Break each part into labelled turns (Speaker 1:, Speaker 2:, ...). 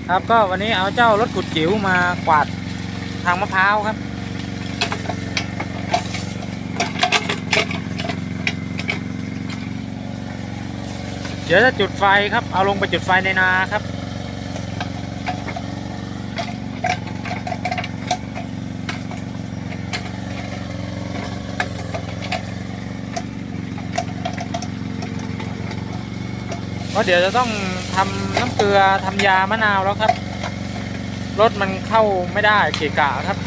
Speaker 1: ครับก็วันนี้เอาเจ้ารถขุดจิ๋วมากวาดทางมะพร้าวครับเดี๋ยวจะจุดไฟครับเอาลงไปจุดไฟในนาครับเพราะเดี๋ยวจะต้องทำน้ำเกลือทำยามะนาวแล้วครับรถมันเข้าไม่ได้เกะกะครับ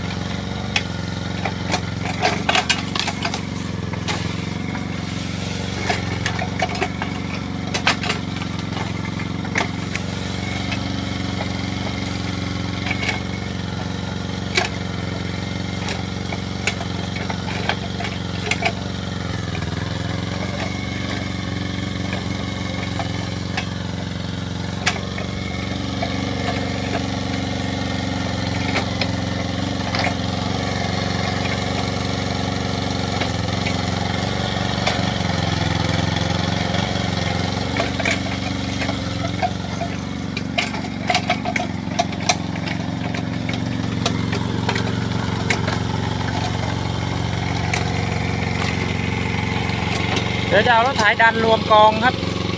Speaker 1: เดี๋ยวจะเอารถไถดันรวมกองครับ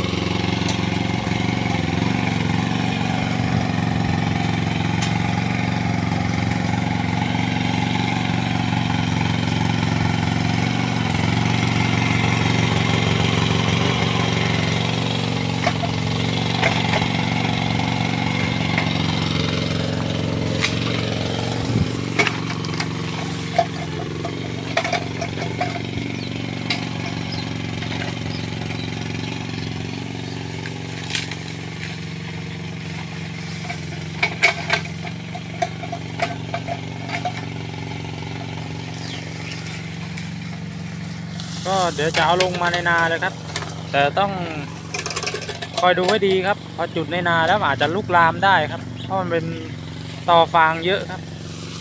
Speaker 1: ก็เดี๋ยวจะเอาลงมาในนาเลยครับแต่ต้องคอยดูให้ดีครับพอจุดในนาแล้วอาจจะลุกลามได้ครับเพราะมันเป็นตอฟางเยอะครับ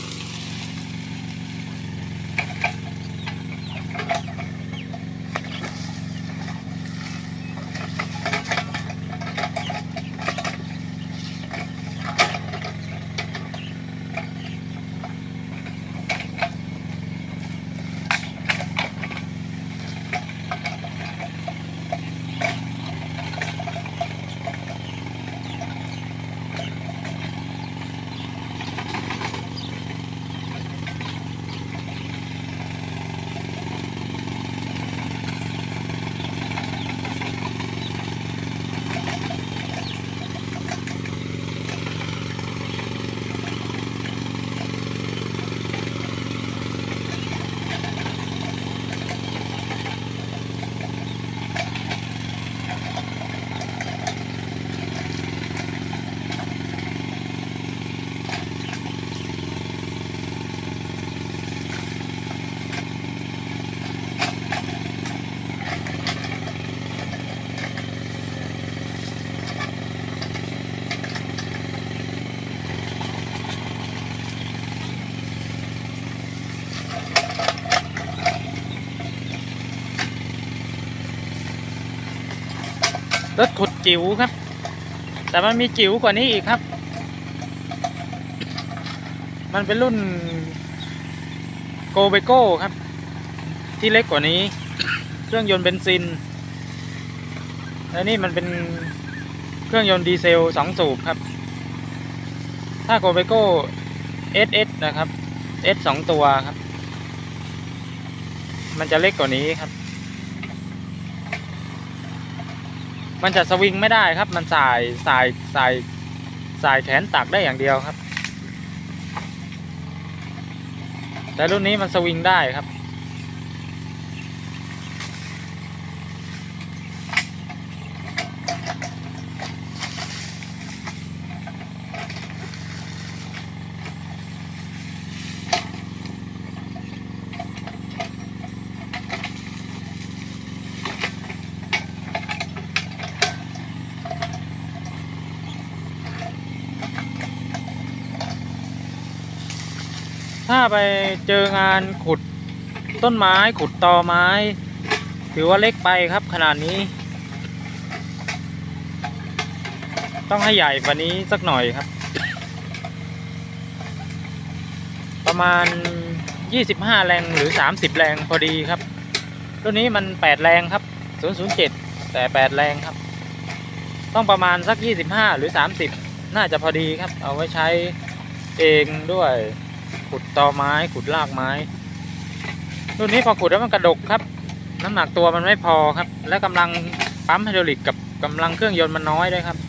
Speaker 1: รถขุดจิ๋วครับแต่มันมีจิ๋วกว่านี้อีกครับมันเป็นรุ่นโกเบโก้ครับที่เล็กกว่านี้เครื่องยนต์เบนซินและนี่มันเป็นเครื่องยนต์ดีเซล2 สูบครับถ้าโกเบโก้ SS นะครับ S 2 ตัวครับมันจะเล็กกว่านี้ครับมันจะสวิงไม่ได้ครับมันสายแขนตักได้อย่างเดียวครับแต่รุ่นนี้มันสวิงได้ครับถ้าไปเจองานขุดต้นไม้ขุดตอไม้ถือว่าเล็กไปครับขนาดนี้ต้องให้ใหญ่กว่านี้สักหน่อยครับ ประมาณ25แรงหรือ30แรงพอดีครับรุ่นนี้มัน8แรงครับ007แต่8แรงครับต้องประมาณสัก25หรือ30น่าจะพอดีครับเอาไว้ใช้เองด้วยขุดตอไม้ขุดรากไม้รุ่นนี้พอขุดแล้วมันกระดกครับน้ำหนักตัวมันไม่พอครับและกำลังปั๊มไฮดรอลิกกับกำลังเครื่องยนต์มันน้อยด้วยครับ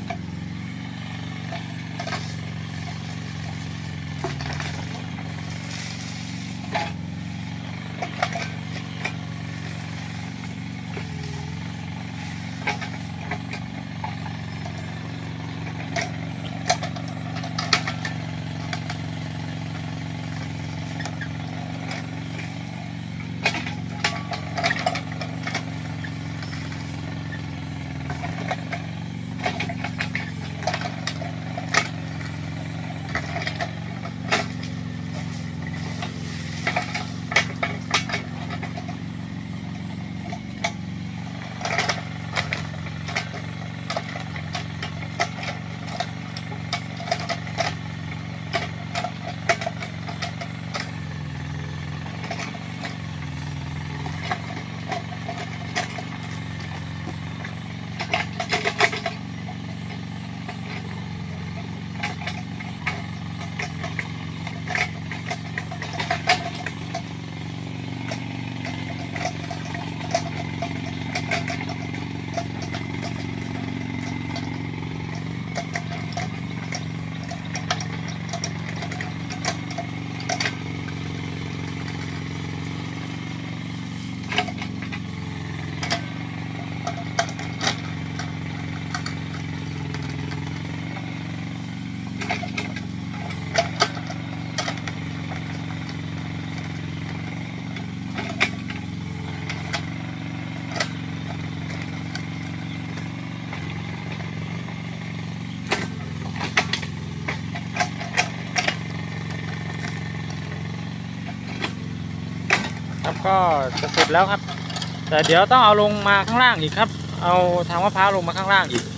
Speaker 1: ครับก็จะเสร็จแล้วครับแต่เดี๋ยวต้องเอาลงมาข้างล่างอีกครับเอาทางมะพร้าวลงมาข้างล่างอีก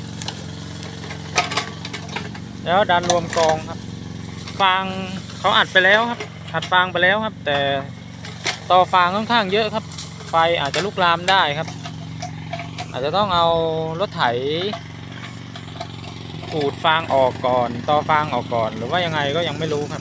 Speaker 1: แล้วดันรวมกองครับฟางเขาอัดไปแล้วครับอัดฟางไปแล้วครับแต่ต่อฟางค่อนข้างเยอะครับไฟอาจจะลุกลามได้ครับอาจจะต้องเอารถไถขูดฟางออกก่อนต่อฟางออกก่อนหรือว่ายังไงก็ยังไม่รู้ครับ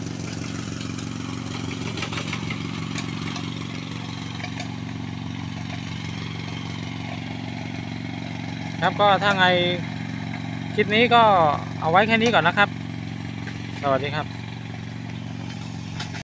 Speaker 1: ครับก็ถ้าไงคลิปนี้ก็เอาไว้แค่นี้ก่อนนะครับสวัสดีครับ